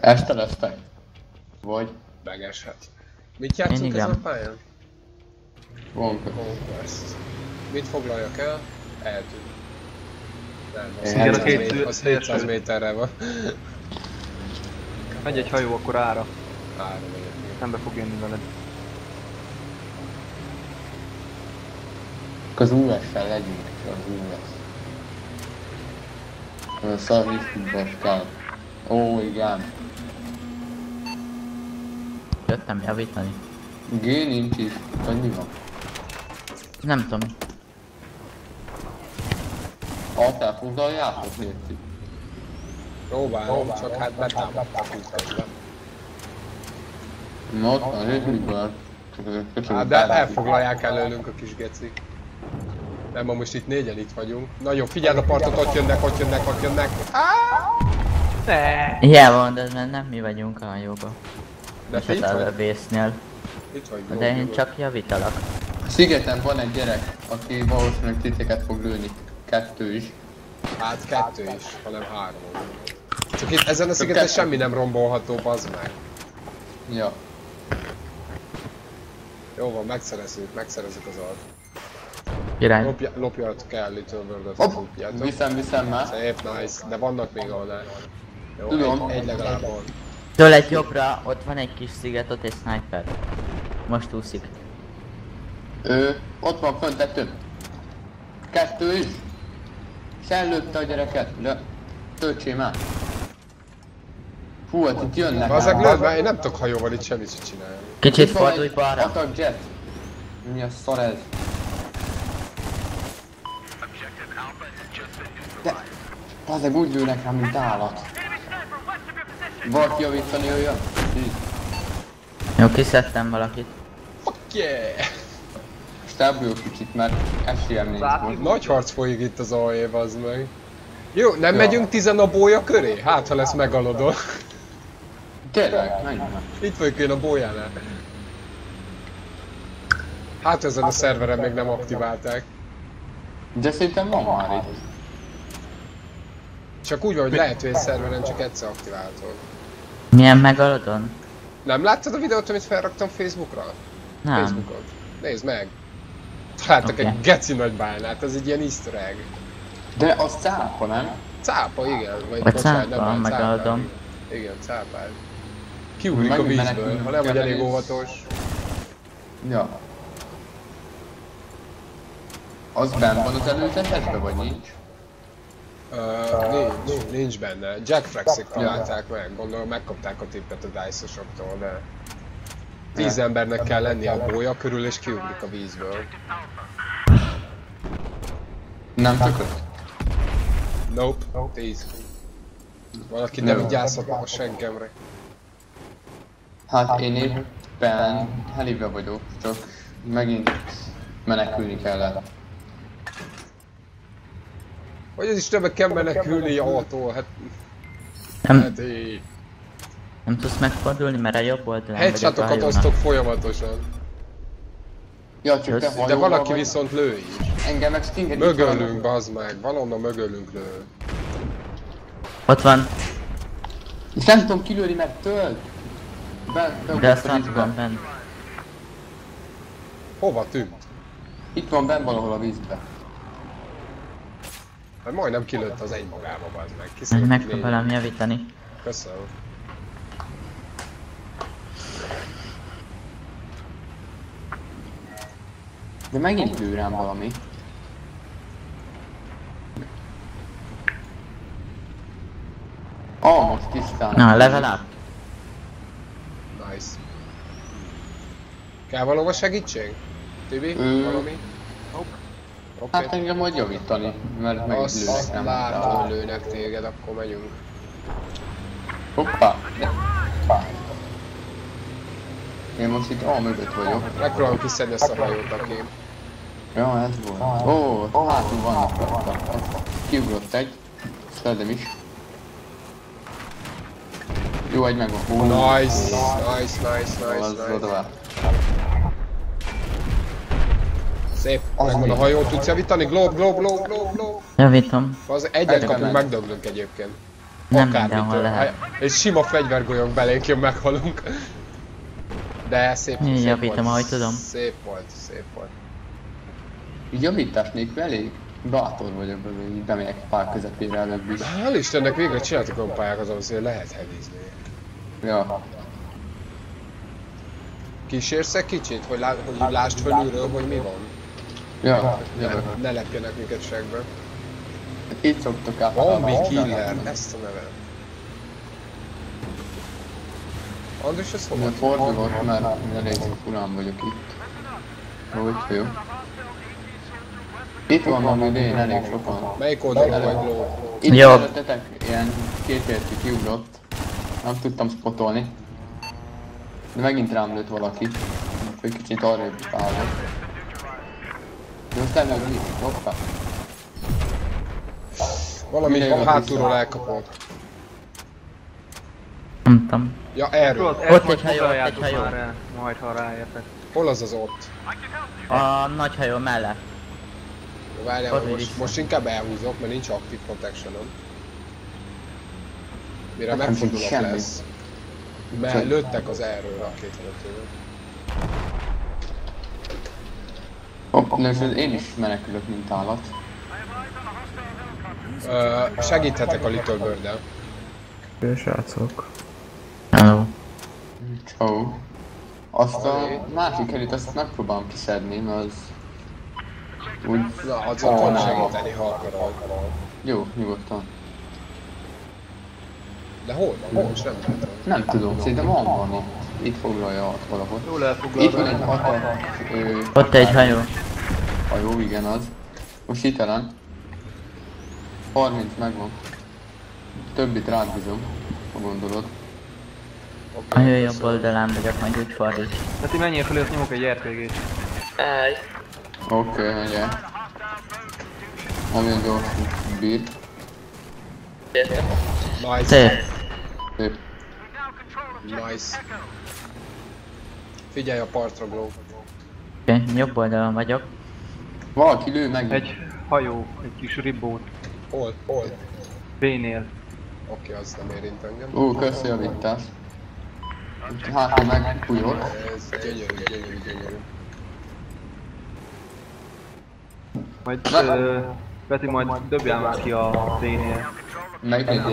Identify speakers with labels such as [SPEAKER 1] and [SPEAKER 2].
[SPEAKER 1] Este lesztek? Vagy?
[SPEAKER 2] Megeshet. Mit játszunk ezen a pályán?
[SPEAKER 1] Conquest.
[SPEAKER 2] Mit foglaljak el? Eltűnt.
[SPEAKER 3] Igen,
[SPEAKER 2] az 700 méterre van.
[SPEAKER 3] Megy egy hajó, akkor ára.
[SPEAKER 2] Ára megyek.
[SPEAKER 3] Szembe fog jönni veled.
[SPEAKER 1] Az US-sel legyünk, az US. A szarvisztúbas kell. Ó, igen.
[SPEAKER 4] Jöttem javítani.
[SPEAKER 1] G nincs is, vagy mi van?
[SPEAKER 4] Nem tudom.
[SPEAKER 1] Ha felfoglaljátok, érti?
[SPEAKER 2] Próbálom, csak hát betámadtak itt közben.
[SPEAKER 1] Na ott van, Rögmiből.
[SPEAKER 2] Hát de elfoglalják előlünk a kis gecik. Nem, ma most itt négyen itt vagyunk. Nagyon figyeld a partot, ott jönnek, ott jönnek, ott jönnek.
[SPEAKER 4] Ilyen van, de nem mi vagyunk a hajóba.
[SPEAKER 2] De te itt vagy?
[SPEAKER 4] A vésznél.
[SPEAKER 2] Itt vagy.
[SPEAKER 4] De én csak javítalak.
[SPEAKER 1] A szigeten van egy gyerek, aki valószínűleg titeket fog lőni. 2 is.
[SPEAKER 2] Hát 2 is, hanem 3. Csak itt ezen a szigeten semmi nem rombolható, bazd meg.
[SPEAKER 1] Ja.
[SPEAKER 2] Jó van, megszerezzük az alt.
[SPEAKER 4] Irány.
[SPEAKER 2] Lopjatok el Little World-ot,
[SPEAKER 1] Hopp! Viszem már.
[SPEAKER 2] Szép, nice, de vannak még ahol el. Jó,
[SPEAKER 1] Tudom.
[SPEAKER 2] egy legalább van.
[SPEAKER 4] Től egy jobbra, ott van egy kis sziget, ott egy sniper. Most úszik.
[SPEAKER 1] Ott van fönt egy több. 2 is. Szellőtte a gyereket, de töltsé már. Hú, hát itt jönnek.
[SPEAKER 2] Bazzeg lőd, mert én nem tudok hajóval itt semmit sem csinálni.
[SPEAKER 4] Kicsit fordulj balra.
[SPEAKER 1] Attack jet. Mi a szar ez? De... Bazzeg úgy lőnek rám, mint állat. Valaki javítani jöjjön?
[SPEAKER 4] Jó, kiszedtem valakit.
[SPEAKER 2] Fuck yeah!
[SPEAKER 1] Most elbújok kicsit, mert esélyem nincs most.
[SPEAKER 2] Nagy harc folyik itt az AE, bazd meg. Jó, nem megyünk 10 a bólya köré? Hát, ha lesz megalodó.
[SPEAKER 1] Tényleg, menjünk.
[SPEAKER 2] Itt vagyok én a bójánál. Hát ezen a szerveren még nem aktiválták.
[SPEAKER 1] De szerintem van már itt.
[SPEAKER 2] Csak úgy van, hogy lehet, hogy egy szerveren csak egyszer aktiválható.
[SPEAKER 4] Milyen megalodon?
[SPEAKER 2] Nem láttad a videót, amit felraktam Facebookra?
[SPEAKER 4] Nem.
[SPEAKER 2] Facebookon. Nézd meg! Találtak egy geci nagy bálnát, ez egy ilyen easter egg.
[SPEAKER 1] De az cápa, nem?
[SPEAKER 2] Cápa, igen.
[SPEAKER 4] Vagy
[SPEAKER 2] bocsánat,
[SPEAKER 4] cápa,
[SPEAKER 2] nem,
[SPEAKER 4] megalodom.
[SPEAKER 2] Igen, cápád. Kiugrik a vízből, ha nem vagy elég óvatos.
[SPEAKER 1] Ja. Az benn van az előzetesbe, vagy nincs?
[SPEAKER 2] Nincs benne. Jack Fraxék találták meg, gondolom megkapták a tippet a Dice-osoktól, de... 10 embernek kell lennie a bólya körül és kiugrik a vízből.
[SPEAKER 1] Nem tökött?
[SPEAKER 2] Nope, 10. Valaki nem vigyázhat a senkemre.
[SPEAKER 1] Hát én éppen helibe vagyok, csak megint menekülni kellett.
[SPEAKER 2] Hogy az Istenbe kell menekülni A-tól, hát...
[SPEAKER 4] Nem tudsz megfordulni, mert a jobb oldalon vagyok a
[SPEAKER 2] Headshotokat
[SPEAKER 4] hajónak.
[SPEAKER 2] osztok folyamatosan.
[SPEAKER 1] Ja, csak te
[SPEAKER 2] De valaki viszont lő is.
[SPEAKER 1] Engem meg Stinger itt
[SPEAKER 2] Mögölünk, bazd meg, valonnan mögölünk lő.
[SPEAKER 4] Ott van.
[SPEAKER 1] És nem tudom kilőni, mert tölt.
[SPEAKER 4] De azt nem tudom benn.
[SPEAKER 2] Hova tűnt?
[SPEAKER 1] Itt van benn valahol a vízbe.
[SPEAKER 2] Hát majdnem kilőtt az egymagába, bazd meg. Kiszedett
[SPEAKER 4] Megpróbálom javítani.
[SPEAKER 2] Köszönöm.
[SPEAKER 1] De megint lő rám valami. Most tisztán.
[SPEAKER 4] Na, level up.
[SPEAKER 2] Nice. Kell valahova segítség? Tibi? Valami? Okay.
[SPEAKER 1] Hát engem majd javítani, mert megint
[SPEAKER 2] Azt
[SPEAKER 1] lőnek rám.
[SPEAKER 2] látom, hogy lőnek téged, akkor megyünk.
[SPEAKER 1] Hoppá! Én most itt A mögött vagyok.
[SPEAKER 2] Megpróbálom kiszedni ezt a hajót, aki...
[SPEAKER 1] Ja, ez volt. Ó, hátul vannak rajta. Kiugrott egy. Szedem is. Jó, egy megvan.
[SPEAKER 2] Nice!
[SPEAKER 1] Az oda.
[SPEAKER 2] Szép, megvan a hajó, tudsz javítani? Globe!
[SPEAKER 4] Javítom.
[SPEAKER 2] Az egyet kapunk, megdöglünk egyébként.
[SPEAKER 4] Nem mindenhol lehet.
[SPEAKER 2] Egy sima fegyvergolyónk belénk jön, meghalunk. De szép,
[SPEAKER 4] Én
[SPEAKER 2] szép
[SPEAKER 4] javítom,
[SPEAKER 2] volt.
[SPEAKER 4] ahogy tudom.
[SPEAKER 2] Szép volt, szép volt.
[SPEAKER 1] Így javítás nélkül elég bátor vagyok belőle, így bemegyek pár közepére előbb is.
[SPEAKER 2] Hál' Istennek végre csináltak olyan pályákat, azért lehet hevízni.
[SPEAKER 1] Ja.
[SPEAKER 2] Kísérsz egy kicsit, hogy lásd fölülről, hogy mi van?
[SPEAKER 1] Ja,
[SPEAKER 2] Ne,
[SPEAKER 1] jövök.
[SPEAKER 2] ne lepjenek minket segbe.
[SPEAKER 1] Itt szoktok át.
[SPEAKER 2] Bombi Killer, ezt a neve. András, ez hol
[SPEAKER 1] De
[SPEAKER 2] van?
[SPEAKER 1] fordulok, mert elég furán vagyok itt. Úgy, jó. Itt van valami idén elég sokan.
[SPEAKER 2] Melyik oldalon vagy, Ló?
[SPEAKER 1] Itt
[SPEAKER 4] Jobb.
[SPEAKER 1] előttetek ilyen kétértű kiugrott. Nem tudtam spotolni. De megint rám lőtt valaki. Egy kicsit arrébb állok. De aztán meg mi? Hoppá.
[SPEAKER 2] Valami
[SPEAKER 1] Minden
[SPEAKER 2] hátulról
[SPEAKER 1] vissza.
[SPEAKER 2] elkapott.
[SPEAKER 4] Nem tudom.
[SPEAKER 2] Ja, erről.
[SPEAKER 4] Ott egy hajó, ott egy hajó.
[SPEAKER 3] már el, majd ha ráértek.
[SPEAKER 2] Hol az az ott?
[SPEAKER 4] A nagy hajó mellett.
[SPEAKER 2] Várjál,
[SPEAKER 4] Ott
[SPEAKER 2] most,
[SPEAKER 4] vissza.
[SPEAKER 2] most inkább elhúzok, mert nincs aktív protection-om. Mire
[SPEAKER 1] Nekem
[SPEAKER 2] megfordulok
[SPEAKER 1] semmi.
[SPEAKER 2] lesz. Mert lőttek az erről rakétalötőről.
[SPEAKER 1] Hopp, de én is menekülök, mint állat.
[SPEAKER 2] Segíthetek a Little Bird-del.
[SPEAKER 3] Jó, srácok.
[SPEAKER 4] Hello.
[SPEAKER 1] Ciao. Azt a másik elit, azt megpróbálom kiszedni, mert az... Úgy...
[SPEAKER 2] Na, azon tudsz segíteni, ha akarod.
[SPEAKER 1] Jó, nyugodtan.
[SPEAKER 2] De hol van? Most nem látom.
[SPEAKER 1] Nem tudom, szerintem van itt. Itt foglalja ott valahol.
[SPEAKER 3] Jól elfoglalod.
[SPEAKER 1] Itt van egy hatalmas...
[SPEAKER 4] Ott egy hajó.
[SPEAKER 1] hajó, igen az. Most hitelen. 30 megvan. Többit rád bízom, ha gondolod.
[SPEAKER 4] A hajó jobb oldalán vagyok, majd úgy fordít.
[SPEAKER 3] De ti menjél felé, azt nyomok egy RPG-t.
[SPEAKER 1] Oké, ugye. Nagyon gyorsan bír.
[SPEAKER 2] Nice.
[SPEAKER 4] Szép.
[SPEAKER 1] Szép.
[SPEAKER 2] Nice. Figyelj a partra, Glow.
[SPEAKER 4] Oké, jobb oldalon vagyok.
[SPEAKER 1] Valaki lő meg.
[SPEAKER 3] Egy hajó, egy kis ribbót.
[SPEAKER 2] Hol? Hol?
[SPEAKER 3] B-nél.
[SPEAKER 2] Oké, az nem érint engem.
[SPEAKER 1] Köszi javítás. Hátra meg fújok.
[SPEAKER 2] Ez gyönyörű, gyönyörű, gyönyörű.
[SPEAKER 3] Majd Peti majd dobjál már ki a B-nél.
[SPEAKER 1] Meg egy